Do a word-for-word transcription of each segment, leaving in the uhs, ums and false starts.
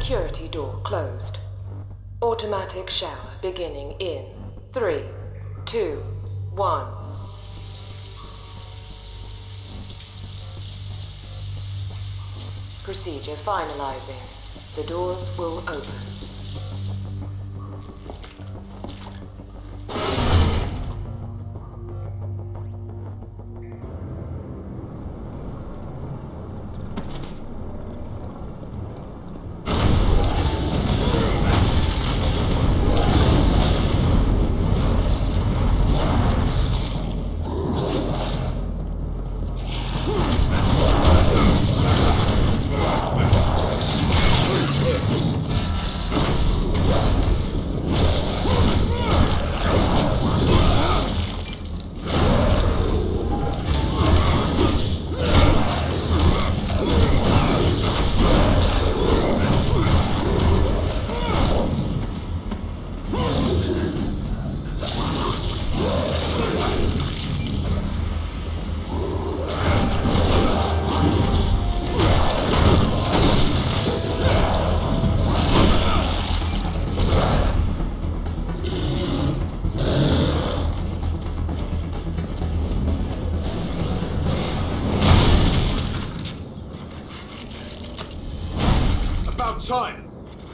security door closed. Automatic shower beginning in three, two, one. Procedure finalizing. The doors will open. Time.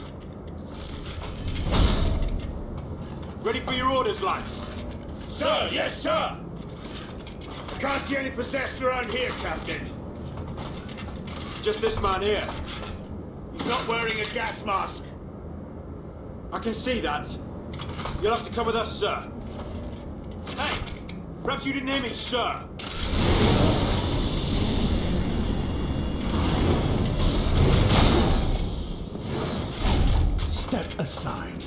Ready for your orders, lads? Sir, yes, sir! I can't see any possessed around here, Captain. Just this man here. He's not wearing a gas mask. I can see that. You'll have to come with us, sir. Hey, perhaps you didn't hear me, sir. Step aside.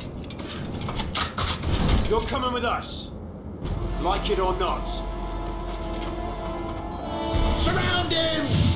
You're coming with us. Like it or not. Surround him!